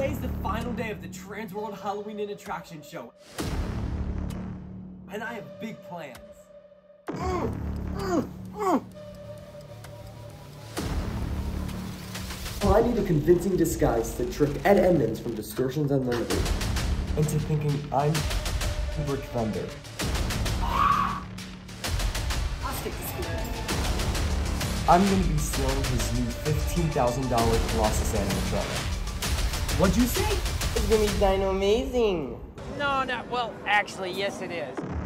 Today's the final day of the Trans World Halloween and Attraction Show. And I have big plans. I need a convincing disguise to trick Ed Edmonds from Distortions Unlimited into thinking I'm Rick Thunder. I'm gonna be stealing his new $15,000 Colossus animatronic. What'd you say? It's gonna be dino amazing. No, well, actually, yes it is.